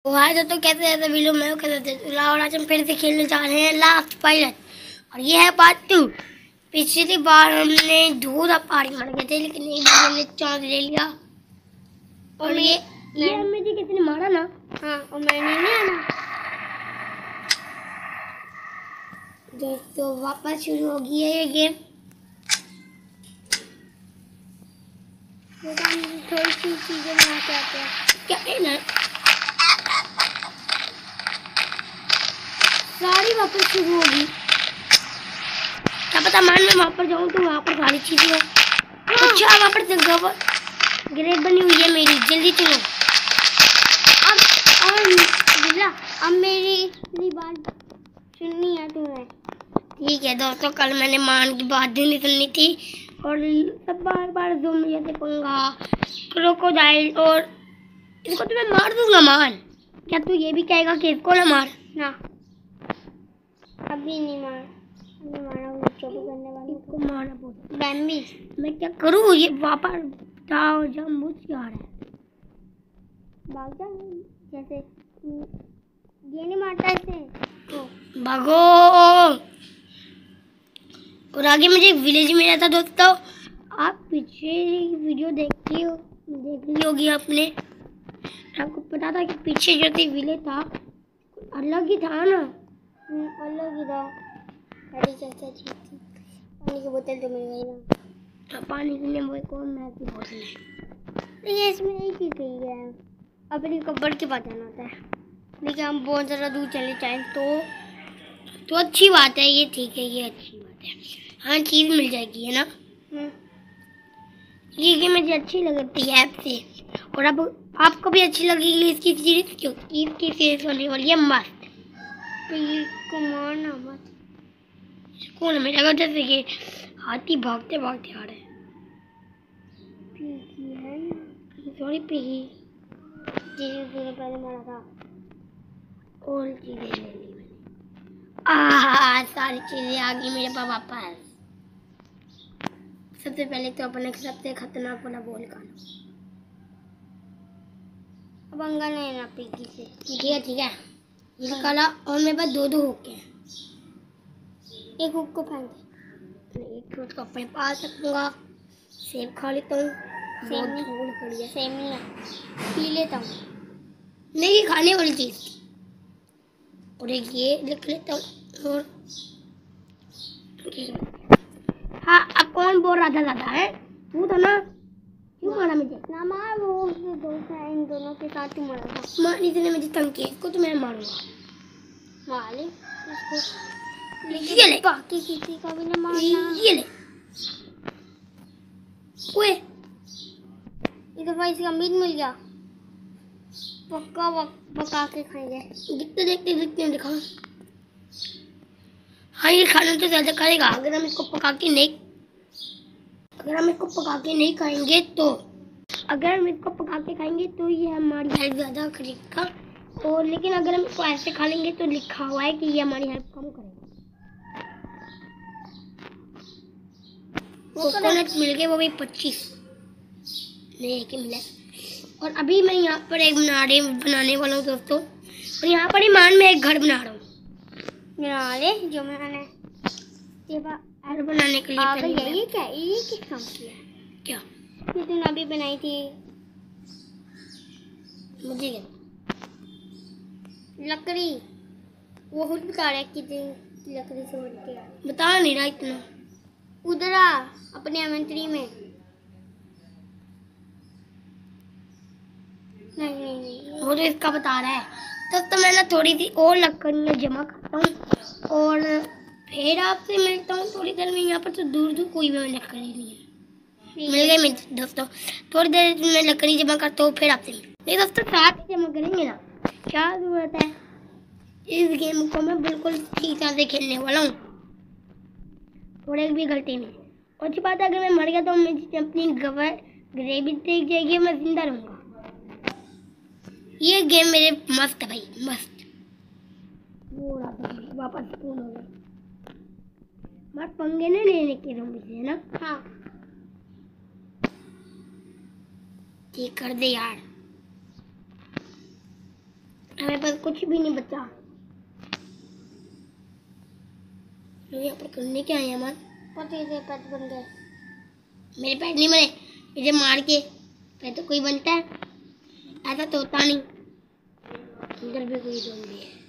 हाय दोस्तों, कैसे रहते वीडियो में कैसे और आज हम फिर से खेलने जा रहे हैं लास्ट पायलट। और ये है पार्ट 2। पिछली बार हमने धूरा पारी मर गए थे, लेकिन एक बार हमने चांस ले लिया। और ये हमें जी किसी ने मारा ना। हाँ, और मैंने नहीं आना। दोस्तों वापस शुरू हो गई है ये गेम। थोड़ी सी चीजें बना के आते हैं क्या है ना, सारी वापस शुरू होगी। क्या पता मान मैं वहाँ पर जाऊँ तो वहाँ पर सारी चीजें हैं। अच्छा वहाँ पर जगह ग्रेड बनी हुई है मेरी, जल्दी चलो। अब मेरी बात सुननी है तुम्हें। ठीक है दोस्तों, कल मैंने मान की बात नहीं सुननी थी और सब बार बार ज़ूम जैसे पंगा क्रोकोडाइल, और इसको तो मैं मार दूंगा। मान क्या तू ये भी कहेगा कि इसको ना मार ना? अभी नहीं मारा, चोटी करने वाली को मारना पड़ता। बैम्बी मैं क्या करूँ? ये वापस जाओ जब मुझ आ रहा है। भाग जा जैसे ये नहीं मारता ऐसे तो भागो। और आगे मुझे एक विलेज मिला था दोस्तों, आप पीछे वीडियो देख ली होगी आपने। आपको पता था कि पीछे जो थी विलेज था अलग ही था ना, अलग ही था। पानी की बोतल तो मिल गई ना, तो पानी के लिए वो कौन मैं की बोतल है ये इसमें एक ही गई है। अपनी कब्र के पास जाना होता है, लेकिन हम बहुत ज़्यादा दूर चले जाएं तो अच्छी बात है। ये ठीक है, ये अच्छी बात है। हाँ चीज़ मिल जाएगी है ना। ये मुझे अच्छी लगती है ऐप से, और अब आपको भी अच्छी लगेगी इसकी सीरीज, क्योंकि इसकी सीरीज होने वाली है मस्त। को मारना मत, कौन में लगा जैसे कि हाथी भागते भागते आ रहे हैं। सॉरी पिगी, जिसे पहले मारा था और चीजें ले ली मैंने। सारी चीजें आ गई मेरे पास। सबसे पहले तो अपने सबसे खतरनाक वाला बॉल का अब अंगा नहीं ना पिगी से। ठीक है ये निकाला और मेरे पास दो हुक्के हैं। एक हुक को फेंक दे, एक फ्रूट को अपने पास रखूंगा। सेब खा लेता हूँ, सेमिया पी लेता हूँ, नहीं खाने वाली चीज। और एक ये लिख लेता हूँ। और हाँ अब कौन बोल रहा था दादा है? तू था ना? क्यों मारा मुझे? ना मार, वो दोस्त है, इन दोनों के साथ ही मारा था। मार इसने मुझे तंग किया, इसको तो मैं मारूंगा। मार ले इसको, ये ले। बाकी किसी का भी ना मारना। ये ले ओए, इस दफा इसका मीट मिल गया, पक्का पका के खाएंगे। देखते दिखा। हाँ ये खाना तो ज्यादा खाएगा अगर हम इसको पका के नहीं खाएंगे तो। अगर हम इसको पका के खाएंगे तो ये हमारी हेल्प ज्यादा करेगा, और लेकिन अगर हम इसको ऐसे खा लेंगे तो लिखा हुआ है कि ये हमारी हेल्प कम करेगा। कोकोनट मिल गए, वो भी 25 नहीं कि मिला। और अभी मैं यहाँ पर एक बनाने वाला हूँ दोस्तों, और यहाँ पर ही मान में एक घर बना रहा हूँ। बना ले जो मैंने घर बनाने के लिए ये क्या काम किया? क्या ये तूने अभी बनाई थी? मुझे क्या लकड़ी, वो खुद बता रहा है कि लकड़ी से बन के बता नहीं रहा इतना। उधर आ अपने इन्वेंटरी में। नहीं वो तो इसका बता रहा है। तब तो मैं ना थोड़ी सी और लकड़ियाँ जमा करता हूँ और फिर आपसे मिलता हूँ थोड़ी देर में। यहाँ पर तो दूर कोई भी लकड़ी नहीं है। मिल गए मेरे दोस्तों, थोड़ी देर में लकड़ी जमा करता हूँ, फिर आपसे नहीं दोस्तों साथ ही जमा करेंगे ना, क्या जरूरत है। इस गेम को मैं बिल्कुल ठीक से खेलने वाला हूँ, थोड़े भी गलती नहीं। और अच्छी बात है अगर मैं मर गया तो मुझे अपनी ग्रेवी देख जाएगी, मैं जिंदा रहूँगा। ये गेम मेरे मस्त है भाई, मस्त। वापस फोन हो गया, मत पंगे नहीं लेने के मुझे है ना। हाँ ठीक कर दे यार, हमें पास कुछ भी नहीं बचा। लोग यहाँ पर करने क्या आए अमन? पति से पेट बन गए। मेरे पेट नहीं बने, मुझे मार के पेट तो कोई बनता है, ऐसा तो होता नहीं। अंदर भी कोई ज़ॉम्बी है,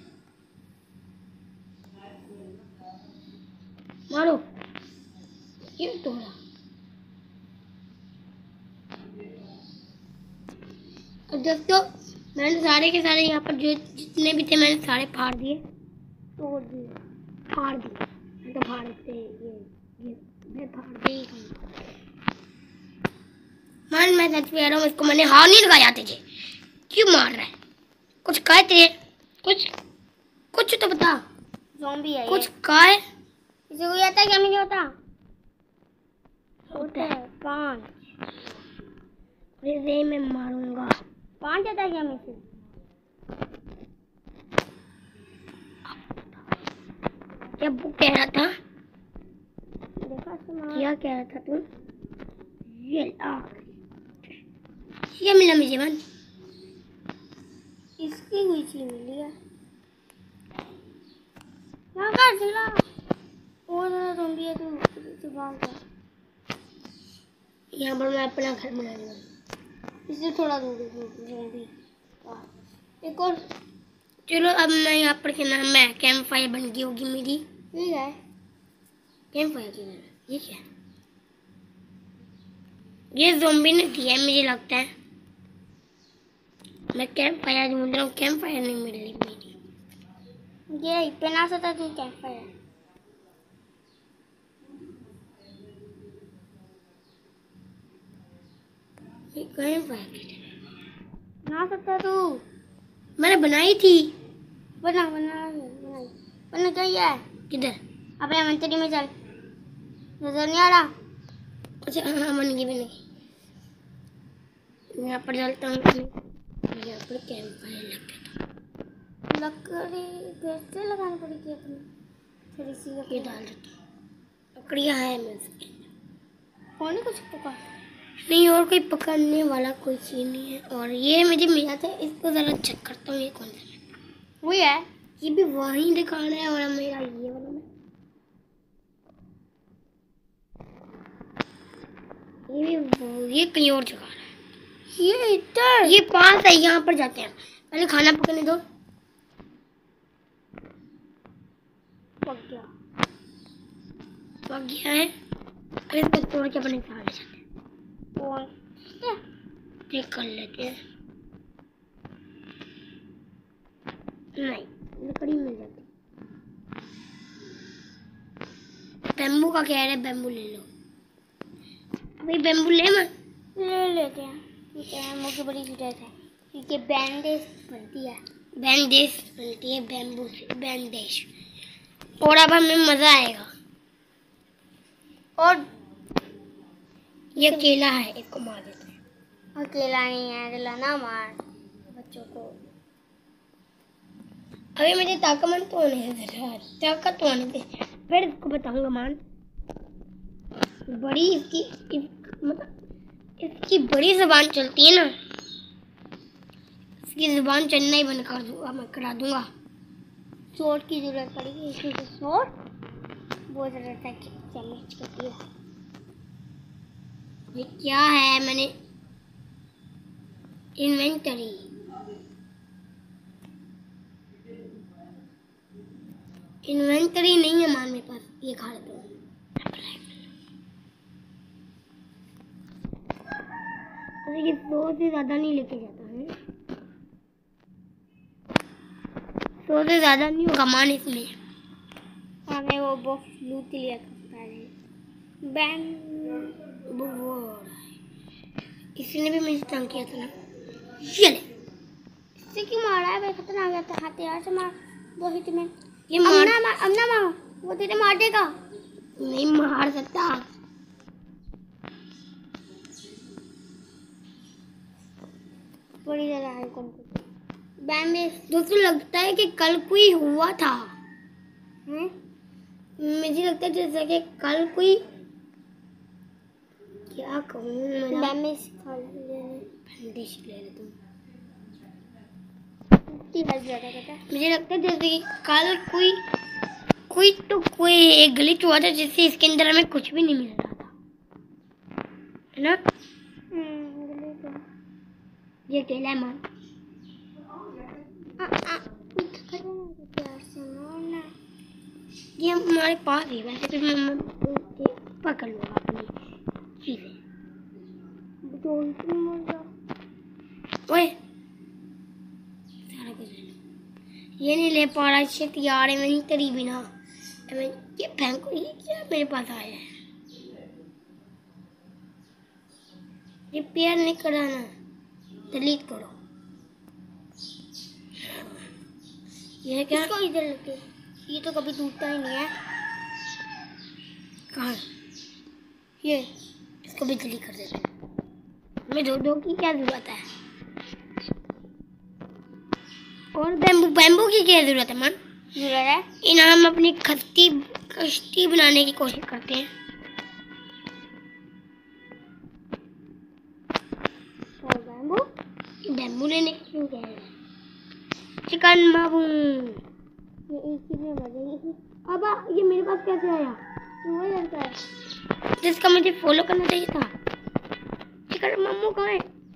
मारो। क्यों तोड़ा? अब दोस्तों मैंने सारे के सारे यहाँ पर जो जितने भी थे मैंने सारे फाड़ दिए, तोड़ दिए, फाड़ दिए। मैं तो फाड़ते ये मैं फाड़ दिए। मान मैं सच कह रहा हूँ, इसको मैंने हाथ नहीं लगाया तुझे। क्यों मार रहा है? कुछ कहे तेरे, कुछ तो बता। ज़ॉम्बी है कुछ कहे। इसे कोई आता है क्या? नहीं होता होता है 5। फिर मैं मारूंगा। 5 आता है क्या मुझे? क्या वो कह रहा था? देखा क्या कह रहा था तू? ये मिला मुझे मन, इसकी हुई चीज मिली है। यहाँ का चला और ज़ॉम्बी है तो भाग जा। यहाँ पर मैं अपना घर बना लूँगा, इससे थोड़ा दूर ज़ॉम्बी। एक और चलो। अब मैं यहाँ पर क्या नाम है, कैंप फायर बन गई होगी मेरी। ठीक है, कैंप फायर की ये क्या? ये ज़ॉम्बी ने दिया है मुझे लगता है। मैं कैंप फायर ढूंढ रहा हूँ, कैंप फायर नहीं मिल रही मेरी। ये बना सकता तू कैंप फायर? कैंप फायर बना सकता तू? मैंने बनाई थी। बना चाहिए। किधर? अपने मंत्री में चल, नजर नहीं आ रहा। अच्छा हाँ मन की भी नहीं। यहाँ पर चलता हूँ, यहाँ पर कैंप फायर लग गया था। लकड़ी कैसे लगानी पड़ेगी अपनी? फिर इसी को ये डाल देता हूँ। लकड़ियाँ है मेरे कौन है? कुछ पका नहीं, और कोई पकड़ने वाला कोई चीज़ नहीं है। और ये मुझे मिला था, इसको ज़रा चेक करता हूँ। ये कौन सा है? वही है, ये भी वहीं दिखा रहा है। और मेरा ये वाला में ये कहीं और जगह रहा है। ये इधर, ये पास है, यहाँ पर जाते हैं। पहले खाना पकने दो। पक गया है। अब इसको तोड़ के अपने खा ले जाते हैं। और चेक कर लेते हैं। नहीं, लकड़ी मिल जाती। बैम्बू का कह रहे हैं, बैम्बू ले लो। अभी बैम्बू ले लेते हैं। ठीक है, मुझे बड़ी जरूरत है क्योंकि बैंडेज बनती है। बैम्बू से बैंडेज। और अब हमें मजा आएगा। और ये अकेला है, इसको मार देते हैं। अकेला नहीं है, अकेला ना मार बच्चों को। अभी मुझे ताकतमंद तो नहीं है, ताकत तो आने दे, फिर इसको बताऊंगा। मान बड़ी इसकी बड़ी जुबान चलती है ना, इसकी जुबान चलना ही बंद कर दूंगा, मैं करा दूंगा। शॉर्ट की जरूरत पड़ेगी, इसकी शॉर्ट बहुत जरूरत है, डैमेज करती है। ये क्या है? मैंने इन्वेंटरी नहीं है मान मेरे पास। ये खा लेता हूँ। ये 100 से ज्यादा नहीं लेके जाता है, 100 से ज्यादा नहीं होगा मान इसमें। हमें वो बॉक्स लूट लिया पहले। बैंग इसने भी मुझे तंग किया था ना। ये ले, इससे क्यों मारा है? मैं खतरनाक गया था, हथियार से मार दो ही तुम्हें। ये अब ना मारो, वो तेरे मार देगा। नहीं मार सकता। बड़ी जगह है दोस्तों, लगता है कि कल कोई हुआ था। मुझे लगता है जैसे कि कल कोई, क्या कहूँ, बैंडेज ले ले तुम। कितनी हेल्प ज़्यादा करता है। मुझे लगता है जैसे कि कल कोई एक ग्लिच हुआ था जिससे इसके अंदर हमें कुछ भी नहीं मिल रहा था, है ना? ये केला है मान। ये हमारे पास ही वैसे भी मैं पकड़ लूँगा अपनी चीज़ें। ओए सारा कुछ ले लो। ये नहीं ले पा रहा शिट यार, मैं नहीं करी बिना ये फेंको। ये क्या मेरे पास आया है? रिपेयर नहीं कराना, डिलीट करो। ये क्या? इसको इधर लगे, ये तो कभी टूटता ही नहीं है। कहाँ? ये इसको भी डिलीट कर देते हैं। हमें दो की क्या जरूरत है? और बैम्बू की क्या जरूरत है मन? जरूरत है इन हम अपनी कश्ती बनाने की कोशिश करते हैं। और बैम्बू लेने क्यों कह रहे हैं? चिकन बाबू ये इसमें मजेगी। अब ये मेरे पास कैसे आया? वही लगता है जिसका मुझे फॉलो करना चाहिए था। चिकन मामू कहाँ है?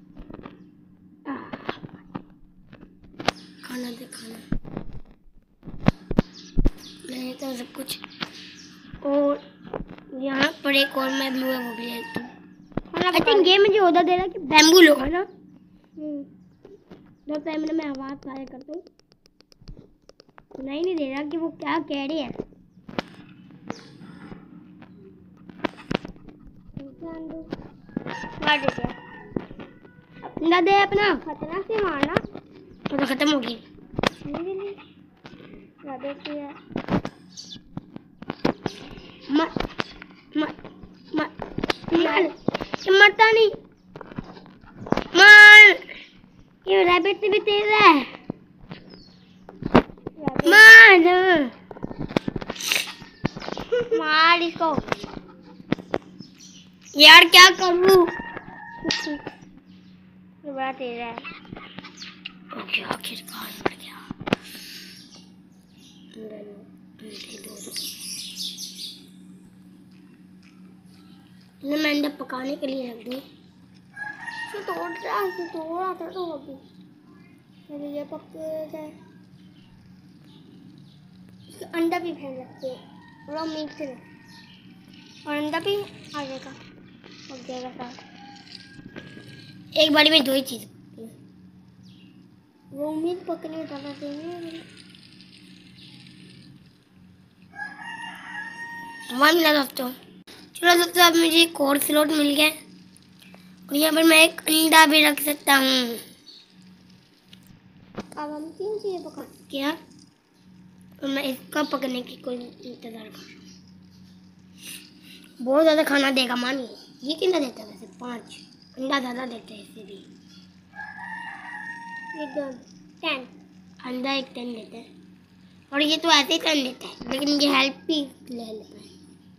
खाना दे खाना नहीं तो सब कुछ। और यहाँ पर एक और मैं ब्लू है वो भी लेता हूँ। आई थिंक ये मुझे ऑर्डर दे रहा है कि बैम्बू लो, है ना? दो टाइम मैं आवाज़ ट्राई करता हूँ, नहीं दे रहा कि वो क्या कह रही है। अपना दे अपना खतरा से मारना तो खत्म होगी। मरता नहीं मार। ये रैबिट भी तेज है। मार इसको यार, क्या करूं? बड़ा तेज है। ओके आखिरकार मर गया। मैं अंडा पकाने के लिए रख दूं। तोड़ रहा था तो अभी ये पक जाए। अंडा भी फेंक सकते हैं और मीट से और अंडा भी आ जाएगा, पक जाएगा साथ। एक बारी में दो ही चीज़ वो मीट पकने में ज़्यादा चाहिए। वहाँ मिला दोस्तों। चलो दोस्तों अब मुझे एक और स्लॉट मिल गया और यहाँ पर मैं एक अंडा भी रख सकता हूँ। अब हम 3 चीज़ें पका क्या और मैं इसका पकने की कोई इंतज़ार कर रहा हूँ। बहुत ज़्यादा खाना देगा मानिए। ये कितना देता है वैसे? 5 अंडा ज़्यादा देते हैं इससे भी। ये 10 अंडा एक 10 देता है और ये तो ऐसे ही 10 देता है, लेकिन ये हेल्प भी ले लेता है।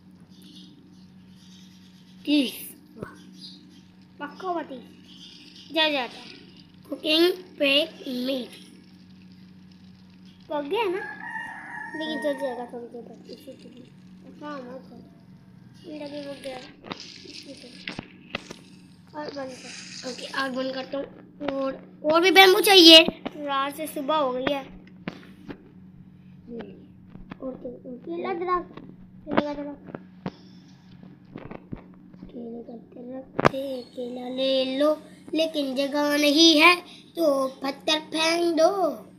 30 पक्का हुआ 30 जा जाता है। कुकिंग पेक मीट पक गया ना, लेकिन जल जाएगा थोड़ी देर तक इसी के लिए। हाँ मत अंडा भी पक गया और बंद कर। ओके आग बंद करता हूँ। और भी बैम्बू चाहिए, रात से सुबह हो गई है। और केला दरख्त केले का दरख्त केला ले लो, लेकिन जगह नहीं है तो पत्थर फेंक दो।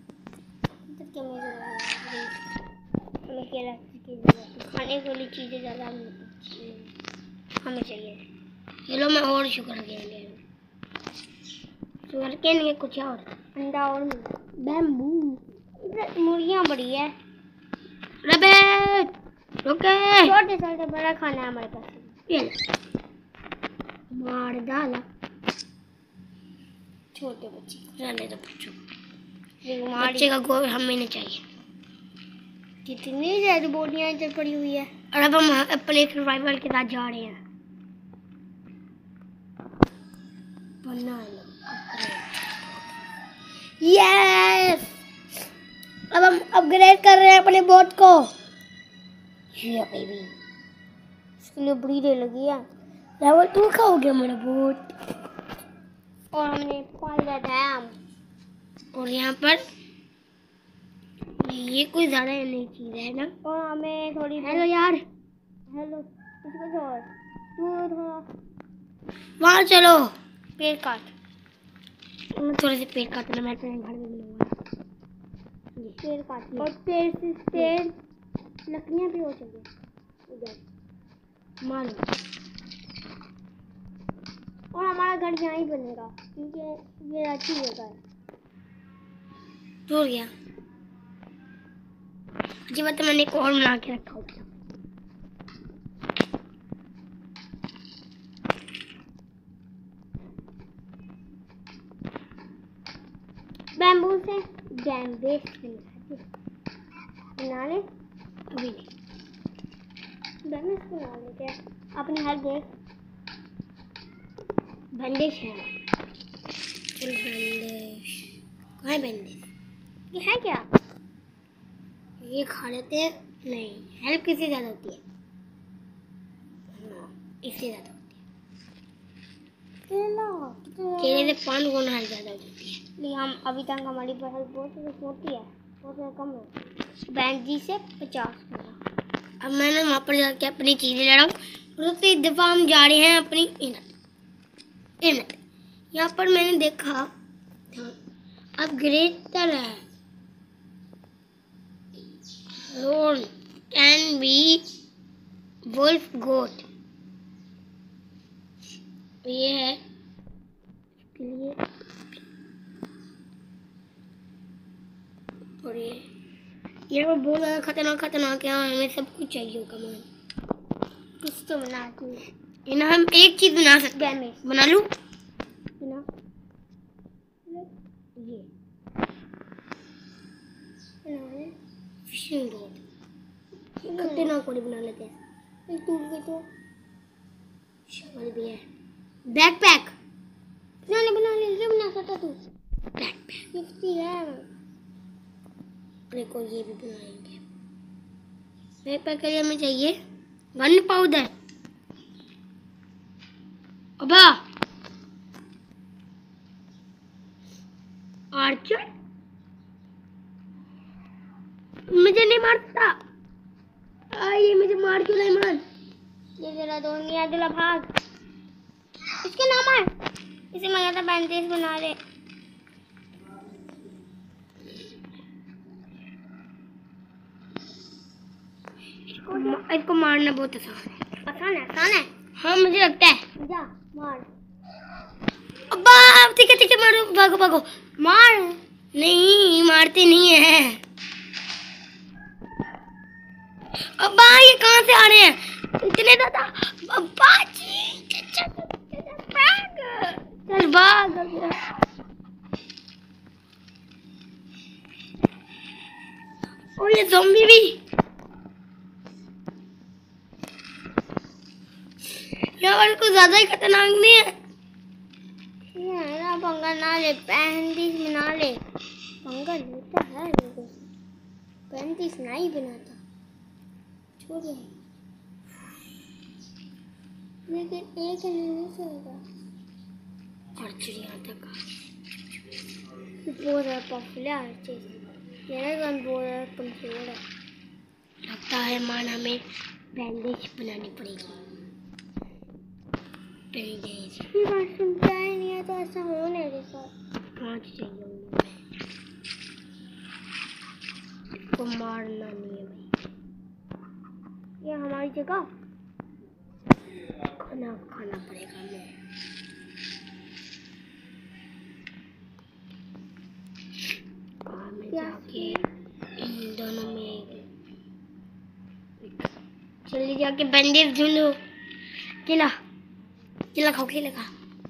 केला खाने वाली चीज़ें ज़्यादा हमें चाहिए। चलो मैं और शुगर केन में कुछ और अंडा और बैम्बू मुर्गियाँ बड़ी है। रैबिट ओके छोटे छोटे बड़ा खाना है हमारे पास। ये मार डाला छोटे बच्चे रहने दो। बच्चे का गोल हमें नहीं चाहिए। कितनी ज़्यादा बोटियाँ इधर पड़ी हुई है और अब हम अपने सर्वाइवल के साथ जा रहे हैं। बना लो यस अपने बोट को। ये बेबी इसके लिए बड़ी देर लगी है। लेवल 2 का हो गया मेरा बोट। और हमने पाया डैम। और यहाँ पर ये कोई ज्यादा नई चीज है ना। और हमें थोड़ी हेलो यार हेलो इसको छोड़ तू थोड़ा वहाँ चलो पेड़ काट। मैं थोड़े से पेड़ काटना मैं अपने घर में बनाऊंगा। पेड़ काट और पेड़ से लकड़ियाँ भी हो चाहिए उधर मान लो। और हमारा घर यहाँ ही बनेगा क्योंकि ये अच्छी जगह है। टूट गया जी बात मैंने एक और बना के रखा होता। बैम्बू से डैम बेस बना ले अभी नहीं बैम्बू बना लेते हैं अपनी हर देख बंदिश है। बंदिश कहाँ है बंदिश ये है क्या ये खा लेते हैं। नहीं हेल्प किससे ज़्यादा होती है इससे ज़्यादा होती है केले से 5 गुना हेल्प ज़्यादा होती है। इसलिए हम अभी तक हमारी हेल्प बहुत होती है बहुत कम है 32 से 50 गुना। अब मैंने वहाँ पर जाके अपनी चीज़ें ले रहा हूँ। दूसरी दफ़ा हम जा रहे हैं अपनी इनत। यहाँ पर मैंने देखा अब ग्रेटर है Roll can be wolf goat। ये है इसके लिए और ये बहुत ज़्यादा खतरनाक है। हमें सब कुछ चाहिए होगा मान कुछ तो बनाती है ये ना। हम एक चीज़ बना सकते हैं बना लूँ ना ये फिशिंग रोड खतरनाक कोड़ी बना लेते हैं। टूट गई तो शक्ल भी है। बैकपैक बना ले जो बना सकता तू बैकपैक 50 है। देखो ये भी बनाएंगे। बैकपैक के लिए हमें चाहिए गन पाउडर। अबा आर्चर मुझे नहीं मारता। ये मुझे मार क्यों नहीं मान। ये जरा दो नहीं दिला भाग इसके नाम है इसे मैं ज्यादा बैंडेज बना ले। इसको मारना बहुत आसान है। हाँ मुझे लगता है जा मार। अब्बा ठीक है मारो भागो मार। नहीं मारते नहीं है। अब्बा ये कहाँ से आ रहे हैं इतने ज्यादा। अब्बा जी चल भाग। और ये ज़ॉम्बी भी यार कुछ ज्यादा ही खतरनाक नहीं है। ये ना पंगा ना ले 35 बना ले पंगा लेता है लोगों 35 नहीं बनाता छोड़ लेकिन एक नहीं चलेगा। आर्चरी तक बहुत ज़्यादा पॉपुलर आर्चरी मेरा गन बहुत ज़्यादा कमजोर है। लगता है मान हमें बैंडेज बनानी पड़ेगी। बैंडेज ये बात सुनता ही नहीं है तो ऐसा हो नहीं रहा सर 5 चाहिए इसको मारना नहीं है भाई। ये हमारी जगह खाना पड़ेगा हमें। जाके इन दोनों में जल्दी जाके बैंडेज ढूंढो। केला खाओ केला खा।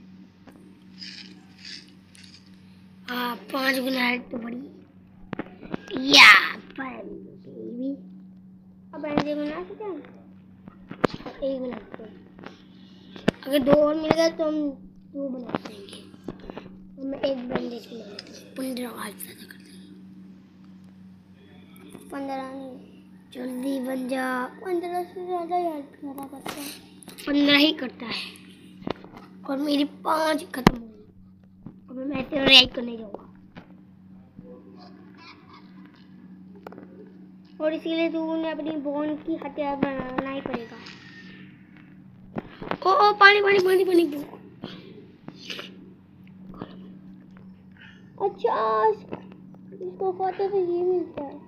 5 गुना है तो बड़ी या बेबी। अब बैंडेज बना सकते हैं एक बनाते हैं। अगर 2 और मिल गए तो हम 2 बना देंगे। हम एक बैंडेज बना लेते हैं 15 आज ज़्यादा कर देंगे। 15 नहीं, जल्दी बन जा। 15 से ज़्यादा याद करता है। 15 ही करता है और मेरी 5 खत्म हो गई और मैं ऐसे रिएक्ट करने जाऊँगा और इसीलिए तूने अपनी बोन की हथियार बनाना ही पड़ेगा। ओ पानी पानी पानी पानी। अच्छा इसको खाते तो ये मिलता है।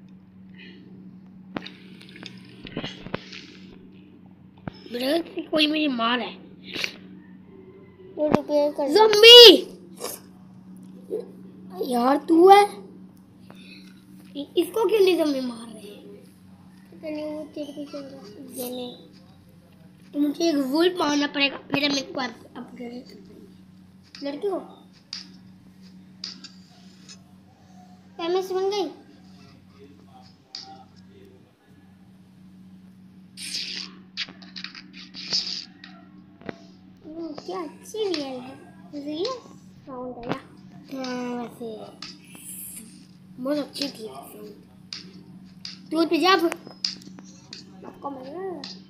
कोई मुझे मार है। वो रिपेयर कर ज़म्बी यार तू है। इसको क्यों नहीं ज़म्बी मार रहे हैं? पता नहीं वो तेरे को चल रहा है। ये नहीं तो मुझे एक वुल्फ मारना पड़ेगा फिर मेरे को अपग्रेड कर पाएंगे। लड़की हो फेमस बन गई। क्या अच्छी रियल है। रियल साउंड आया। वैसे बहुत अच्छी थी दूध पे जब आपको मिलना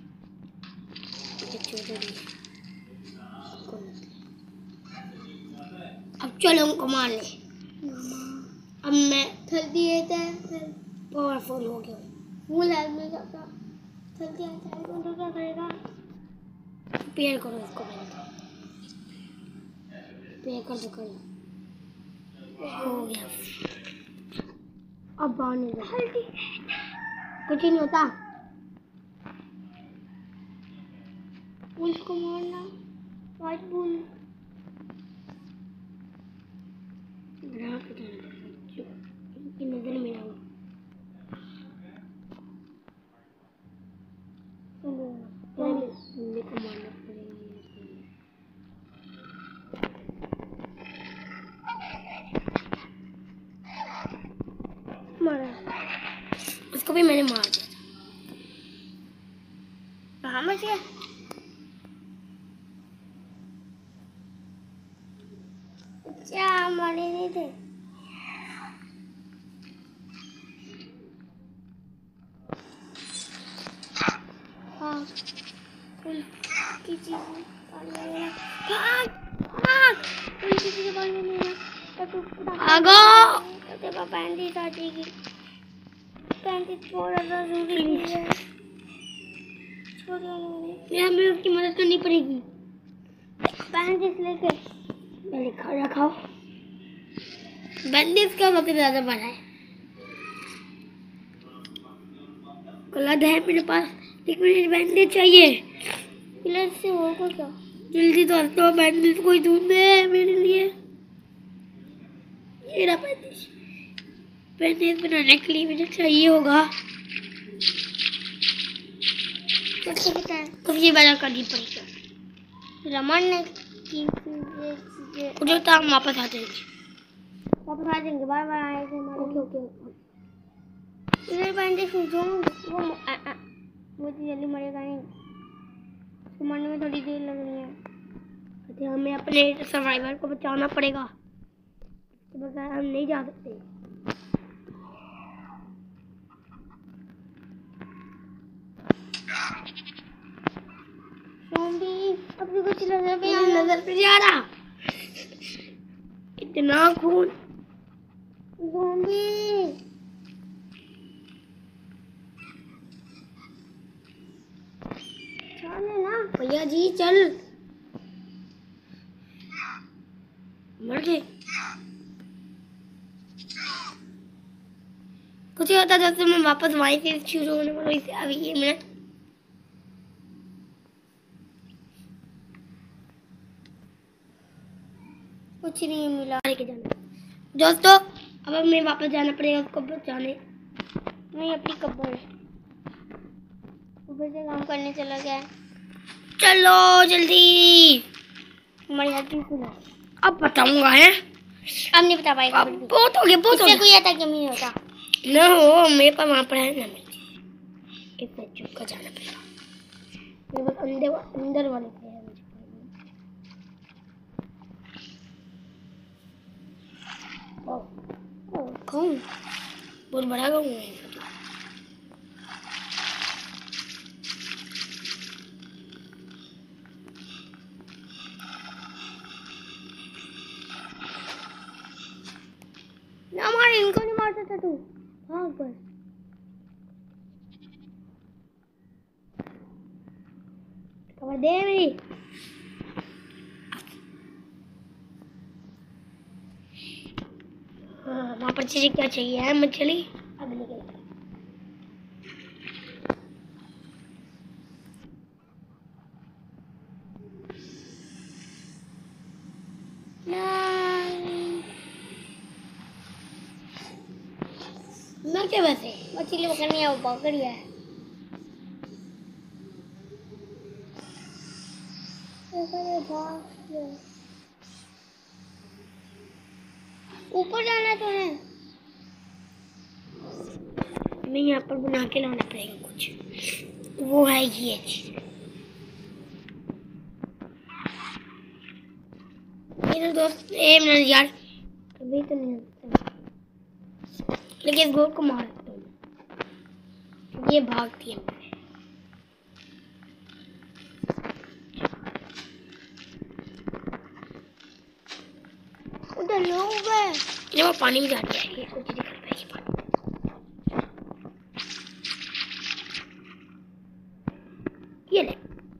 अब चलो उनको मार ले। अब मैं जल्दी पावरफुल हो गया फुल हेल्थ में जाता जल्दी आता है तो क्या करेगा? पेड़ करो इसको पहले पेड़ कर दो कर हो गया। अब बाहर नहीं जा कुछ नहीं होता। उसको मारना वाइट बुल की नजर में आओ। को मारना पड़ेगा। मारा उसको भी मैंने मार दिया। कहाँ बच गया? क्या मारे नहीं थे? हाँ किसी पैंतीस आ जाएगी। 35 थोड़ा सा जरूरी है। हमें उसकी मदद करनी पड़ेगी। 35 लेके पहले खा रखाओ। 32 का सबसे ज्यादा बड़ा है। गलत है मेरे पास लेकिन मुझे बैंडेज चाहिए। पिलर से होगा क्या? जल्दी तो बैंडेज कोई ढूंढ दे मेरे लिए। ये रहा बैंडेज बनाने के लिए मुझे चाहिए होगा। कुछ ये बना करनी पड़ेगा। रमन ने मुझे तो हम वापस आ जाएंगे बार बार आए थे। ओके इधर बैंडेज मुझे जल्दी मरेगा नहीं। उसको मरने में थोड़ी देर लग रही है। तो हमें अपने सर्वाइवर को बचाना पड़ेगा। इसके बगैर हम नहीं जा सकते। अपने कुछ नजर पे जा रहा इतना खून। ना भैया जी चल मर गए। कुछ होता जब मैं वापस वहीं से शुरू होने वाला इसे अभी ये मिनट कुछ नहीं मिला। लेके जाना दोस्तों अब हमें वापस जाना पड़ेगा उसको बचाने। नहीं अपनी कब्र ऊपर से काम करने चला गया। चलो जल्दी हमारी हेल्प सुनो। अब बताऊंगा है। अब नहीं बता पाएगा। बहुत हो गया बहुत हो गया। कोई आता क्यों नहीं होता ना हो मेरे पास वहाँ पर है ना मेरे इतना चुप का जाना पड़ेगा। मेरे पास अंदर वाले पे है मुझे कौन बहुत बड़ा गाँव है। और दे मेरी। हाँ वहाँ पर चीजें क्या चाहिए है मछली अब निकल मैं क्या वैसे मछली पकड़नी है वो पकड़ी है। ऊपर जाना तो है हमें यहाँ पर बना के लाना पड़ेगा कुछ वो है ये चीज। मेरे दोस्त ए मेरा यार कभी तो नहीं लेकिन इस गोल को मार सकता हूँ ये भागती है उधर लोग हैं ये वो पानी में जाती है ये कुछ दिक्कत नहीं पानी ये ले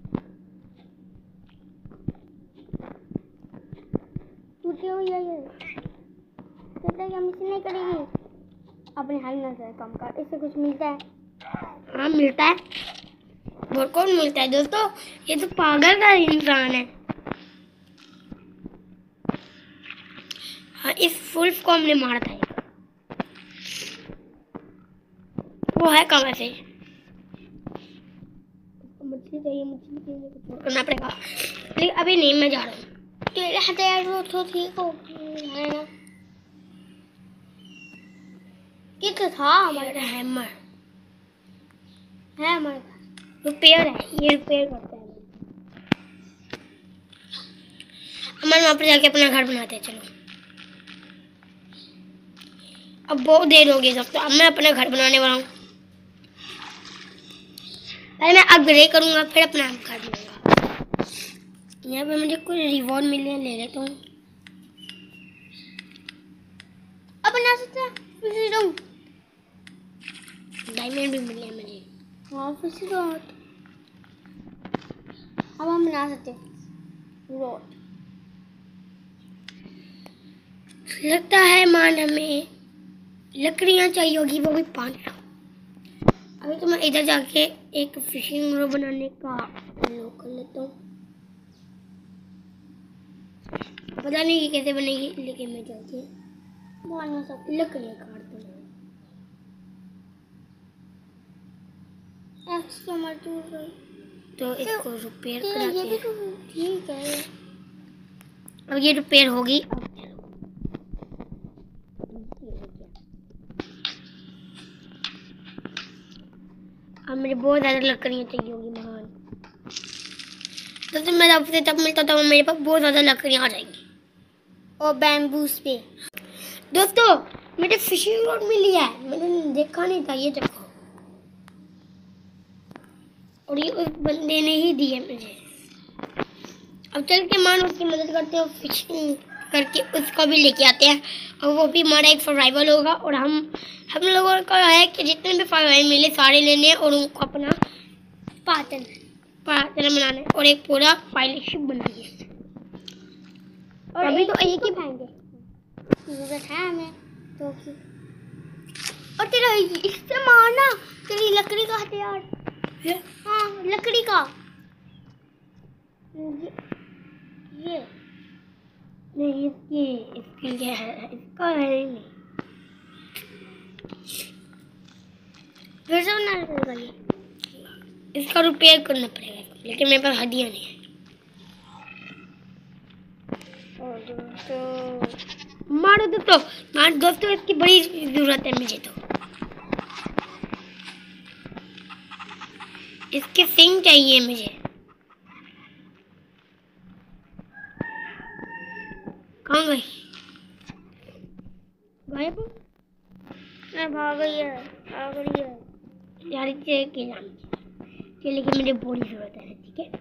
टूटे हो ये कहता है कि हम इसे नहीं करेंगे अपने हाल में से कम कर इससे कुछ मिलता है। हाँ मिलता है और कौन मिलता है दोस्तों ये तो पागल का इंसान है। हाँ इस वुल्फ को हमने मारा था वो है कहाँ से मछली चाहिए कुछ करना पड़ेगा लेकिन अभी नहीं मैं जा रहा हूँ तेरे हथियार वो तो ठीक हो है ना कितना था हमारा हैमर है हमारे पास रिपेयर है ये रिपेयर करता है हमारे वहाँ पर जाके अपना घर बनाते हैं। चलो अब बहुत देर हो गई दोस्तों अब मैं अपना घर बनाने वाला हूँ। पहले मैं अपग्रेड करूँगा फिर अपना घर बनाऊंगा। यहाँ पे मुझे कोई रिवॉर्ड मिले ले लेता हूँ अब बना सकते हैं डायमंड भी मिले मुझे हाँ फिर से अब हम बना सकते हैं रोड लगता है मान हमें लकड़ियाँ चाहिए होगी वो भी 5 अभी तो मैं इधर जाके एक फिशिंग रोड बनाने का लोग कर लेता हूँ पता नहीं कि कैसे बनेगी लेकिन मैं जाके बना सकती लकड़ियाँ काटता हूँ तो इसको रिपेयर कराते हैं ठीक है अब ये रिपेयर होगी अब मेरे बहुत ज़्यादा लकड़ियाँ चाहिए होगी महान तो मैं आपसे तब मिलता था मेरे पास बहुत ज़्यादा लकड़ियाँ आ जाएंगी और बैम्बूस पे दोस्तों मेरे फिशिंग रॉड मिली है मैंने देखा नहीं था ये देखो और ये उस बंदे ने ही दी है मुझे। अब चल के मान उसकी मदद करते हैं फिशिंग करके उसको भी लेके आते हैं और वो भी हमारा एक सर्वाइवल होगा और हम लोगों का है कि जितने भी सर्वाइवल मिले सारे लेने हैं और उनको अपना पाचन बनाना है और एक पूरा पायलटशिप बनाइए और अभी तो एक ही पाएंगे जरूरत है हमें तो और तेरा इससे मारना तेरी लकड़ी का हथियार हाँ लकड़ी का ये नहीं इसके लिए है इसका है नहीं फिर से बना रहेगा ये इसका रिपेयर करना पड़ेगा लेकिन मेरे पास हड्डियाँ नहीं है और मारो दोस्तों इसकी बड़ी जरूरत है मुझे तो इसके सिंग चाहिए मुझे कहाँ गई गायब भाग गई है यार के नाम लेकिन मुझे बहुत जरूरत है ठीक है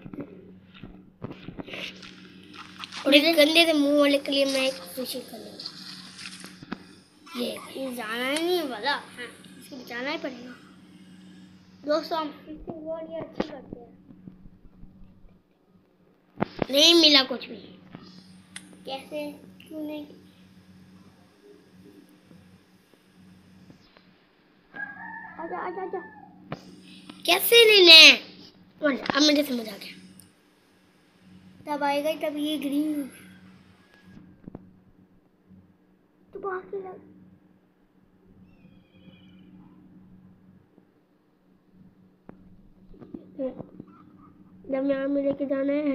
और इस गंदे से मुंह वाले के लिए मैं एक कोशिश कर लूँगा ये जाना ही नहीं वाला हाँ इसको जाना ही पड़ेगा दोस्तों हम फिशिंग बहुत ही अच्छी करते हैं नहीं मिला कुछ भी। कैसे? क्यों नहीं? आजा आजा आजा। कैसे लेने? अब मुझे समझ आ गया। तब आएगा तब ये ग्रीन तो बाकी लग। जब यहाँ में लेके जाना है।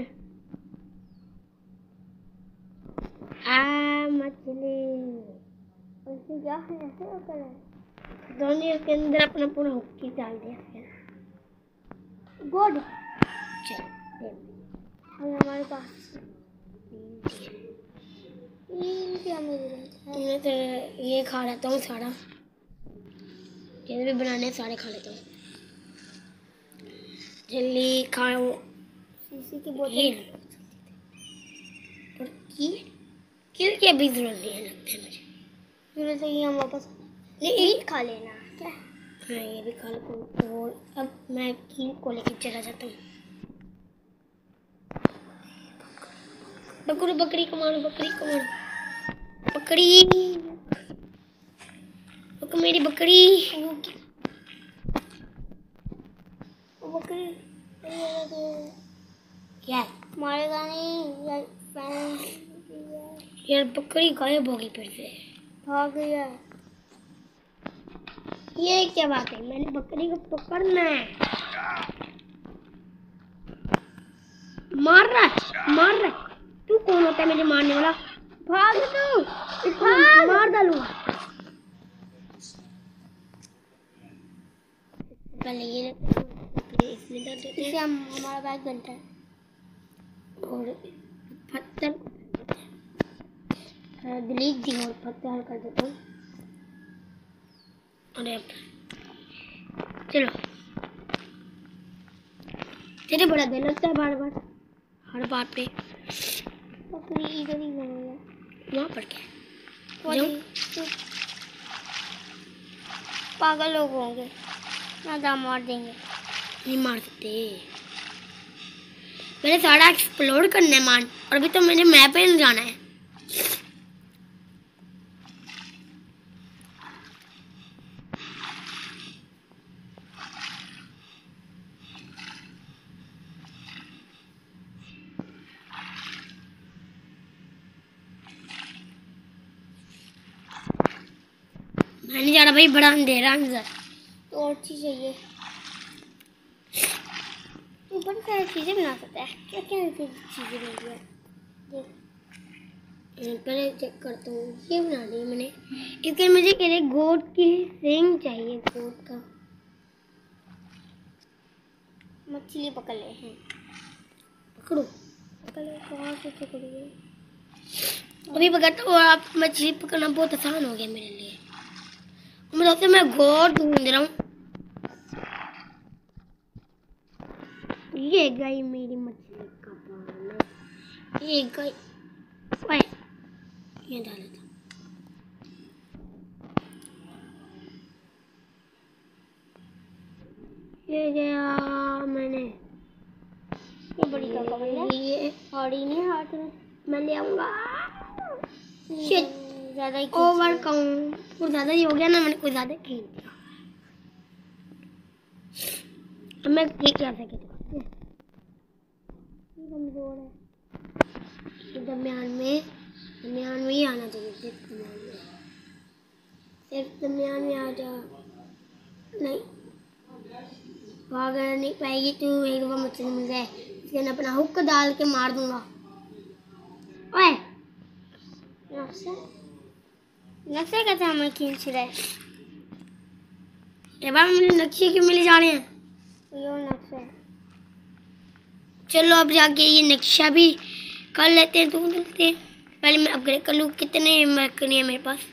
मछली उसमें क्या है? ऐसे होकर है दोनों उसके अंदर अपना पूरा हुक्की डाल दिया। गुड। चल हमारे पास क्या मैं तो ये खा लेता हूँ सारा। जितने भी बनाने सारे खा लेता हूँ। जल्दी खाओ। शीशी की बोतल और किल की अभी जरूरत नहीं है लगता है मुझे। जरूरत है हम वापस नहीं खा लेना क्या? हाँ ये भी खा लो। और अब मैं किल को लेके चला जाता हूँ। बकरी बकरी को मारो, बकरी को मारो। बकरी मेरी बकरी। बकरी क्या मारेगा नहीं यार। बकरी गायब होगी फिर से। भाग गया। ये क्या बात है? मैंने बकरी को पकड़ना है। मार रहा। तू कौन होता है मुझे मारने वाला? भाग तू। भाग। मार डालूंगा। पहले ये इसमें डाल देते हैं। हम हमारा बैग बनता है और पत्थर डिलीट दी और पत्थर कर देता हूँ। अरे चलो तेरे बड़ा दिल लगता है बार बार हर बात पे। बकरी इधर ही वहाँ पर क्या पागल लोग होंगे ना दाम मार देंगे। नहीं मार सकते। मैंने सारा एक्सप्लोर करना है मान। और अभी तो मैंने मैप पे जाना है। मैंने जा रहा भाई बड़ा अंधेरा अंदर तो और चीज चाहिए। तू बड़ी सारी चीजें बना सकता है। क्या क्या चीजें बन है देख। पहले चेक करता हूँ। ये बना दी मैंने। इसके मुझे कहते गोट की सिंग चाहिए। गोट का मछली पकड़ ले हैं। पकड़ो कहाँ से पकड़ोगे? अभी पकड़ता हूँ। आप मछली पकड़ना बहुत आसान हो गया मेरे लिए। मतलब से मैं गोट ढूंढ रहा हूँ। ये गई मेरी मछली का पाना। ये गई। ये डाला था। ये गया मैंने। ये बड़ी का ये हाड़ी नहीं हाथ में मैं ले आऊंगा। ज्यादा ही ओवर कहूँ कुछ ज्यादा ही हो गया ना। मैंने कुछ ज्यादा खींच दिया। अब मैं ठीक कर सकती हूँ। कमजोर है। दरमियान में ही आना चाहिए। सिर्फ दरमियान में आ जा। नहीं भाग नहीं पाएगी तू। एक दफा मछली मिल जाए इसके ना अपना हुक डाल के मार दूंगा। ओए नक्शे कैसे हमें खींच रहे? मेरे नक्शे क्यों मिले जा रहे हैं? ये नक्शा चलो अब जाके ये नक्शा भी कर लेते हैं। ढूंढ लेते हैं। पहले मैं अपग्रेड कर लूँ। कितने मरकनी है मेरे पास?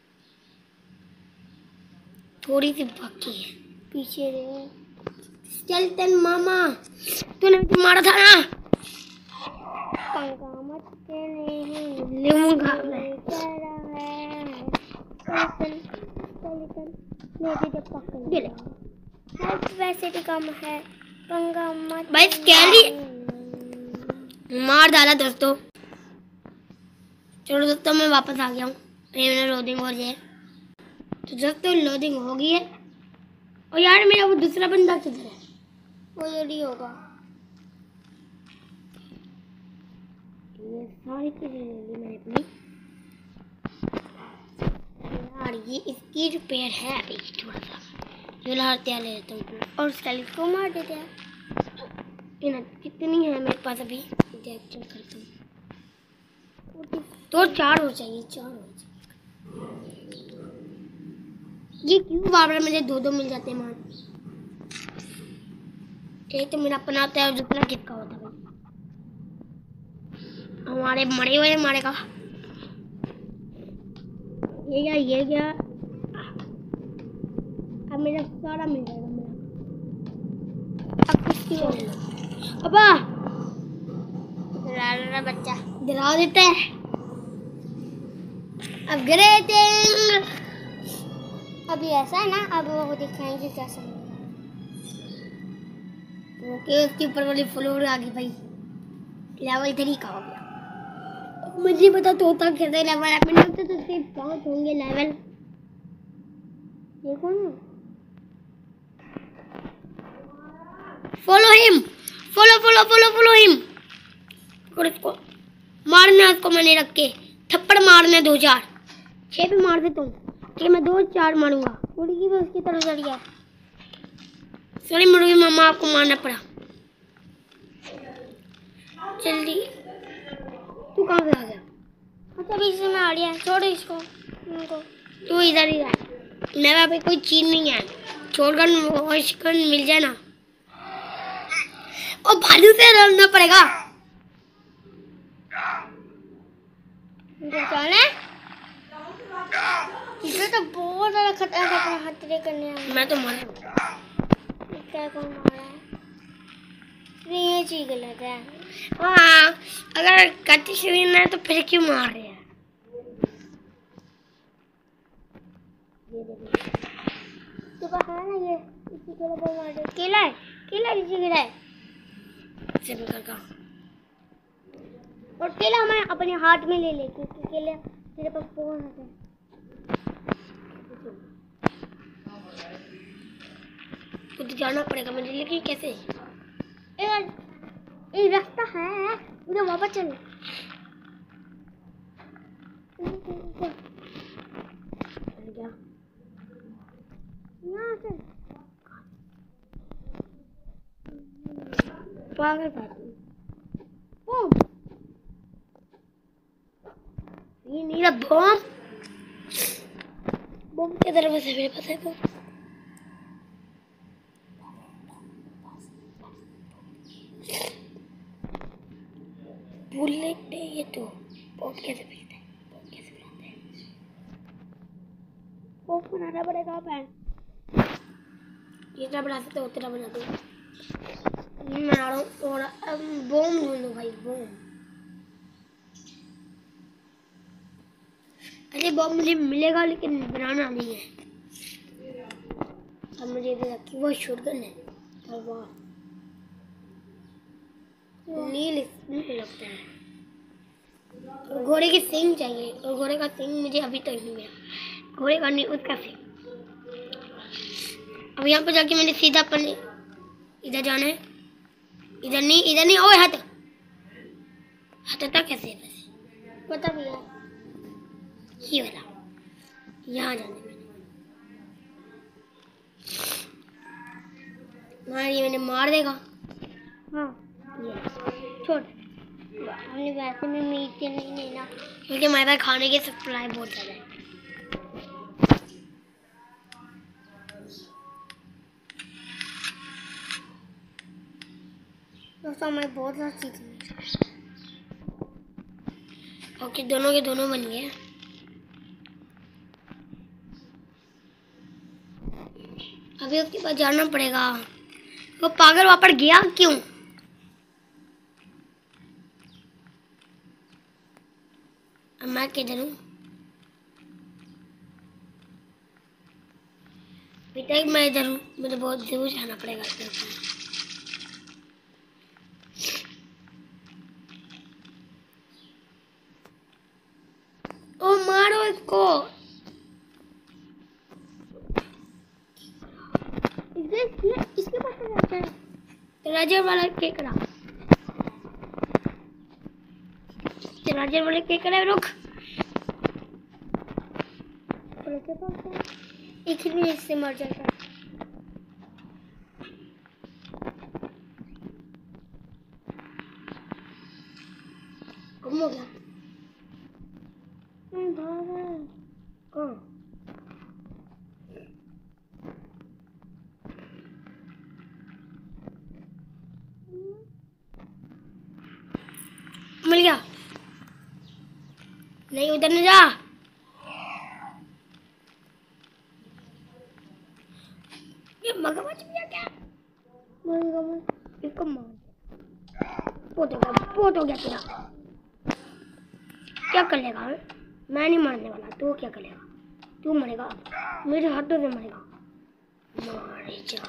थोड़ी सी बाकी है। पीछे रे स्केलेटन मामा तूने मुझे मारा था ना। पंगा मत नहीं लूंगा मैं। वैसे भी कम है। पंगा मत भाई। स्केली मार डाला दोस्तों। चलो दोस्तों मैं वापस आ गया हूँ। मैंने लोडिंग हो रही है तो दोस्तों लोडिंग हो गई है। और यार मेरा वो दूसरा बंदा किधर है? वो जल्दी होगा। ये सारी चीजें ले ली मैंने अपनी। यार ये इसकी रिपेयर है अभी थोड़ा सा। ये तैयार ले लेता हूँ और स्टाइल को मार देते हैं। कितनी है मेरे पास अभी? चेक करता हूँ। तो 4 हो चाहिए, 4 हो चाहिए। ये क्यों बार बार मुझे 2-2 मिल जाते हैं मान? एक तो मेरा अपना होता है और दूसरा किसका होता है? हमारे मरे हुए हमारे का। ये क्या अब मेरा सारा मिल जाएगा मेरा। अब किसकी हो? अब्बा डरा बच्चा डरा देता है। अब ग्रेटिंग अभी ऐसा है ना, अब वो दिखाएंगे कैसा ओके। उसके ऊपर वाली फ्लोर आ गई भाई। लेवल 3 का हो गया। मुझे पता तो होता कैसे लेवल अप में होते तो सिर्फ 5 होंगे लेवल। देखो ना, फॉलो हिम, फॉलो हिम। और इसको मारना, इसको मैंने रख के थप्पड़ मारने 2-4 6 भी मार देता हूँ। ठीक है मैं 2-4 मारूंगा। मुर्गी भी उसकी तरफ चढ़ गया। सॉरी मुर्गी मामा, आपको मारना पड़ा। जल्दी तू कहाँ पे आ गया? अच्छा अभी इसमें आ गया। छोड़ इसको, तू इधर ही रह। मेरा पे कोई चीज नहीं है। छोड़कर मिल जाए ना। और भालू से लड़ना पड़ेगा। इसे तो बहुत ज्यादा खतरे करने आया। मैं तो मारा। क्या कौन मारा है? ये चीज गलत है। हाँ अगर कच्ची शरीर है तो फिर क्यों मार रहे हैं? तो है ना ये इसी को लगा मार दे। केला किसी गिरा है का। और केला मैं अपने हाथ में ले क्योंकि केला तेरे पास फोन है। तो जाना पड़ेगा मुझे, लेकिन कैसे? एक रास्ता है, मुझे वापस चल। यहाँ से पागल ये मेरा बम के दरवाजे मेरे पास है। तो बुलेट है ये तो। बम कैसे मिलता है? बम कैसे बनाते हैं? बम बनाना पड़ेगा पैन। जितना बना सकते हो उतना बना दो। मैं बना रहा हूँ और बम ढूंढो भाई बम। अरे बम मुझे मिलेगा लेकिन बनाना नहीं है। अब मुझे रखी वो शॉटगन है। वाह नील लगता है। और घोड़े की सींग चाहिए और घोड़े का सींग मुझे अभी तक नहीं मिला। घोड़े का नहीं उसका सींग। अब यहाँ पर जाके मैंने सीधा अपने इधर जाना है। इधर नहीं ओए हट हटता कैसे है? पता भी है ये वाला यहाँ जाने में ये मैंने मार देगा। हाँ ये छोड़ हमने वैसे में मीट नहीं लेना क्योंकि हमारे पास खाने की सप्लाई बहुत ज़्यादा है। दोस्तों हमें बहुत सारी चीज़ें। ओके दोनों के दोनों बन गए। अभी उसके पास जाना पड़ेगा। वो पागल वहाँ पर गया क्यों? मैं किधर हूँ? अभी तक मैं इधर हूँ। मुझे बहुत दूर जाना पड़ेगा। इसके पास तो जाता है। राजर वाला केकड़ा, राजर वाले केकड़ा रुक। एक ही मिनट से मर जाता है। गुम हो गया। कौन? मिल गया। नहीं उधर न जा। ये मगरमच्छ भी है क्या? मगरमच्छ इसको मार। पोत हो गया तेरा। क्या कर लेगा? मैं नहीं मारने वाला। तू क्या करेगा? तू मरेगा, मेरे हाथों से मरेगा। मारे जा।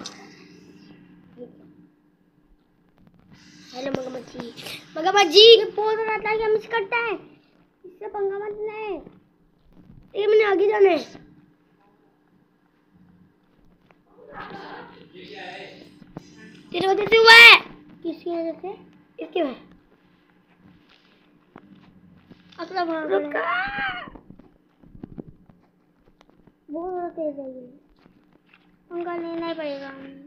हेलो मगरमच्छी, मगरमच्छी ये बोल रहा था कि हम इसे करता है, इससे पंगा मत ले। ये मैंने आगे जाना है। तेरे वजह से हुआ है। किसकी वजह से? इसकी वजह। अगला भाग रुका। बहुत तेज है ये, पंगा लेना ही पड़ेगा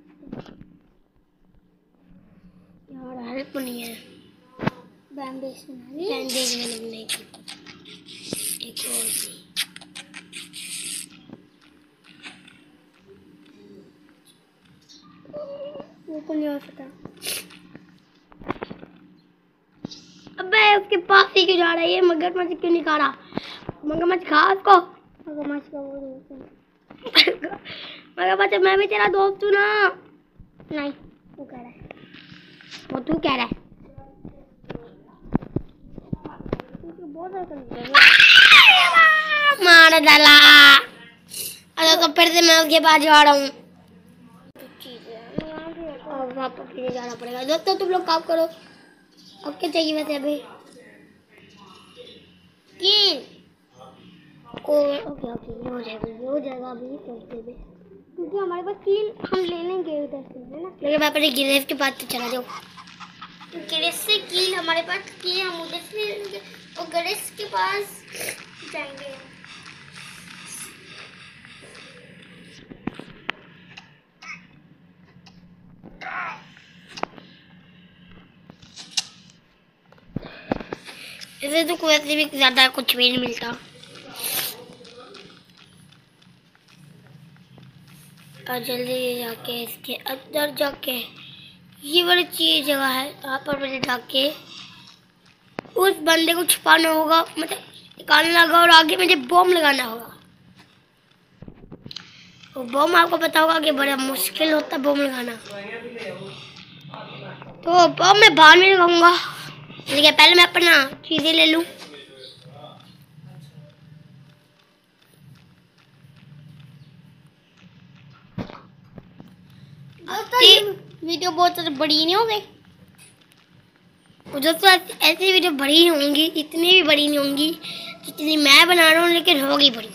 यार। हेल्प नहीं है। बैंडेज नहीं एक और सी। वो को नहीं हो सकता। अबे उसके पास ही क्यों जा रहा है ये? मगरमच्छ क्यों नहीं खा रहा? मगरमच्छ खा उसको। मगरमच्छ का वो दोस्त है। मगरमच्छ मैं भी तेरा दोस्त हूँ ना। नहीं वो कह रहा है, वो तू कह रहा है। मार डाला। अरे तो फिर से मैं उसके पास जा रहा हूँ। और वापस फिर जाना पड़ेगा। दोस्तों तुम लोग काम करो। अब क्या चाहिए वैसे अभी? ओके हो जाएगा अभी सोचते हुए, क्योंकि हमारे पास कील हम ले लेंगे उधर से, है ना। लेकिन मैं अपने गिरेज के पास तो चला जाऊँ। गिरेज से कील हमारे पास कील हम उधर से ले लेंगे और गिरेज के पास जाएंगे। इसे तो कोई ऐसे भी ज्यादा कुछ भी नहीं मिलता। और जल्दी जाके इसके अंदर जाके ये वाली चीज जगह है, यहाँ पर मुझे जाके उस बंदे को छुपाना होगा, मतलब निकालना होगा और आगे मुझे बॉम्ब लगाना होगा। वो बॉम्ब आपको पता होगा कि बड़ा मुश्किल होता है बॉम्ब लगाना। तो बॉम्ब मैं बाद में लगाऊंगा, लेकिन पहले मैं अपना चीजें ले लूं। वीडियो बहुत बड़ी नहीं हो गई दोस्तों। ऐसी वीडियो बड़ी होंगी, इतनी भी बड़ी नहीं होंगी जितनी मैं बना रहा हूँ, लेकिन होगी बड़ी।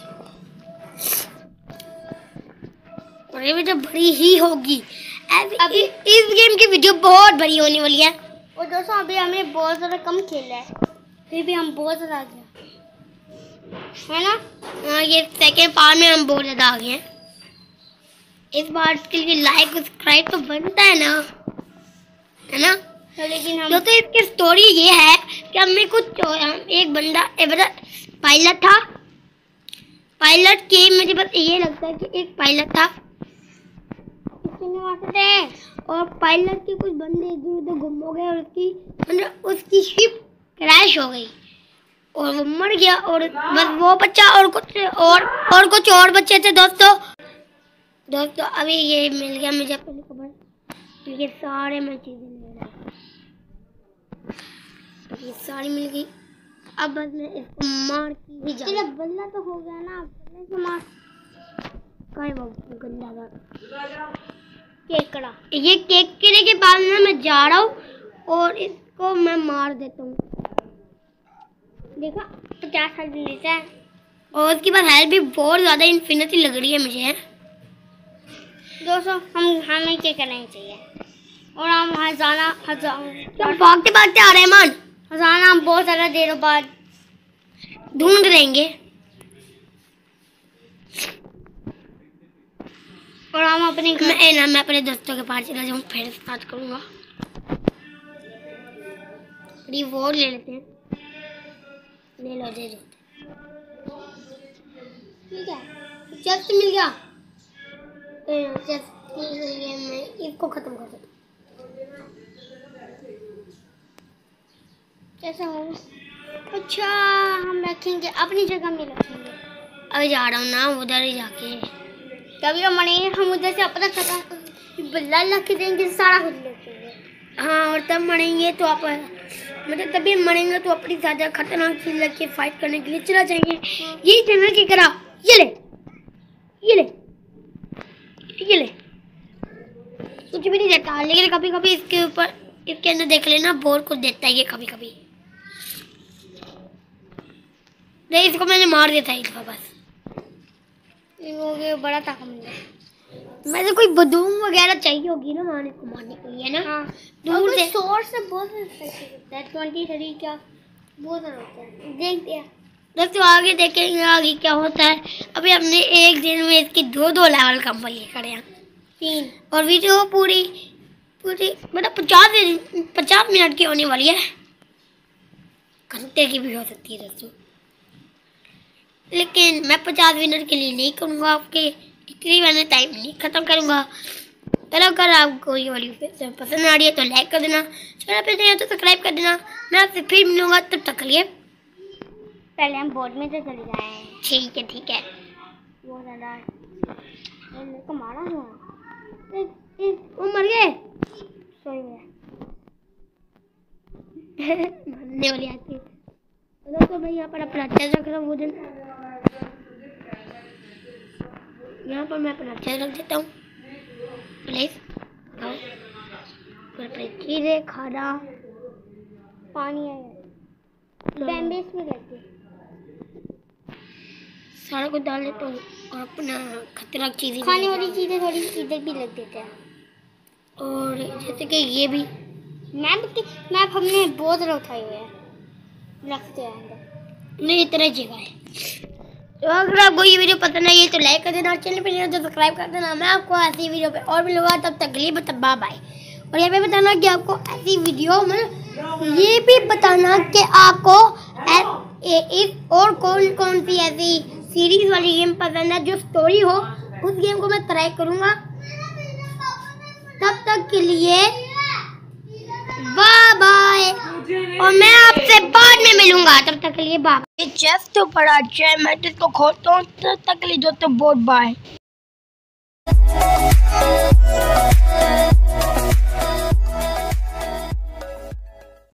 और ये वीडियो बड़ी ही होगी। अभी इस गेम की वीडियो बहुत बड़ी होने वाली है। और दोस्तों अभी हमें बहुत ज़्यादा कम खेला है, फिर भी हम बहुत ज़्यादा आ गए, है ना। हाँ ये सेकेंड पार्ट में हम बहुत ज़्यादा आ गए हैं। इस बार के लिए लाइक सब्सक्राइब तो बनता है ना, है ना। तो लेकिन हम तो इसकी स्टोरी ये है कि हमें कुछ एक बंदा पायलट था। पायलट के मुझे बस ये लगता है कि एक पायलट था और पायलट के कुछ बंदे इधर उधर गुम हो गए और उसकी शिप क्रैश हो गई और वो मर गया। और बस वो बच्चा और कुछ और बच्चे थे दोस्तों। अभी ये मिल गया मुझे अपनी खबर। ये सारे मैं चीजें ले रहा हूँ, ये सारी मिल गई। अब बस मैं इसको मार के ही जाऊँ। बल्ला तो हो गया ना, बल्ले से मार काय वो गंदा था केकड़ा। ये केकड़े के पास ना मैं जा रहा हूँ और इसको मैं मार देता हूँ। देखा 50 साल लेता है और उसके बाद हेल्थ भी बहुत ज्यादा इन्फिनिटी लग रही है मुझे। दोस्तों हमें क्या करना चाहिए। और हम भागते भागते आ रहे हैं मान। हजाना हम बहुत ज़्यादा देरों बाद ढूंढ लेंगे। और हम अपने घर मैं अपने दोस्तों के पास चला जाऊँ, फिर स्टार्ट करूँगा। रिवॉर्ड ले लेते हैं। ले लो, दे दो। ठीक है, जस्ट मिल गया। जस्ट मैं इसको खत्म कर देता हूँ। कैसा हो? अच्छा, हम रखेंगे अपनी जगह में रखेंगे। अभी जा रहा हूँ ना, उधर ही जाके कभी हम मरेंगे, हम उधर से अपना खतरा बल्ला ला के देंगे, सारा कुछ लेंगे। हाँ, और तब मरेंगे तो आप मतलब तभी मरेंगे तो अपनी ज़्यादा खतरनाक चीज लेके फाइट करने के लिए चला जाएंगे। यही जनरल की करा। ये ले, ये ले, ये ले। कुछ भी नहीं देता, लेकिन कभी कभी इसके ऊपर इसके अंदर देख लेना, बहुत कुछ देता है ये कभी कभी। नहीं, इसको मैंने मार दिया था इसको बस। ये बड़ा ताकत है। वैसे कोई बंदूक वगैरह चाहिए होगी ना मारने को, मारने के लिए ना। हाँ, दूर से सोर्स से बहुत होता है। 23 क्या बहुत होता है। देखते हैं दोस्तों, आगे देखेंगे आगे क्या होता है। अभी हमने एक दिन में इसकी दो लेवल कंप्लीट करे हैं, 3। और वीडियो पूरी मतलब 50 मिनट की होने वाली है। घंटे की भी हो सकती है दोस्तों, लेकिन मैं 50 मिनट के लिए नहीं करूँगा। आपके इतनी मैंने टाइम नहीं ख़त्म करूँगा। चलो, अगर आपको ये वाली पसंद आ रही है तो लाइक कर देना, चैनल पे नए हो तो सब्सक्राइब कर देना। मैं आपसे फिर मिलूँगा, तब तक के लिए पहले हम बोर्ड में से चले जाएँ। ठीक है, ठीक है। बहुत ज़्यादा मेरे को मारा हुआ, वो मर गए। सही है। मरने वाली आती है। तो मैं यहाँ पर अपना अच्छा रख रहा हूँ। यहाँ पर मैं अपना अच्छा रख देता हूँ। प्लीज खाओ, चीज़ें खाना, पानी है, बैंडेज में रहती है, सारा कुछ डाल देता हूँ। और अपना खतरनाक चीज़ें, खाने वाली चीज़ें थोड़ी इधर भी लग देते हैं। और जैसे कि ये भी मैप हमने बहुत ज़्यादा उठाए हुए हैं, रखते हैं अंदर। नहीं, इतना ही जगह है। तो अगर आपको ये वीडियो पसंद आई है तो लाइक कर देना, चैनल पे नहीं हो तो सब्सक्राइब कर देना। मैं आपको ऐसी वीडियो पे और मिलूंगा, तब तक के लिए बाय बाय। और ये भी बताना कि आपको ऐसी वीडियो में ये भी बताना कि आपको और कौन कौन सी ऐसी सीरीज वाली गेम पसंद है जो स्टोरी हो, उस गेम को मैं ट्राई करूँगा। तब तक के लिए बाय बाय, और मैं आपसे बाद में मिलूंगा। तब तक के लिए बाय। ये चेस्ट तो बड़ा अच्छा है, मैं तो इसको खोलता हूँ। तब तक के लिए दोस्तों बहुत बाय।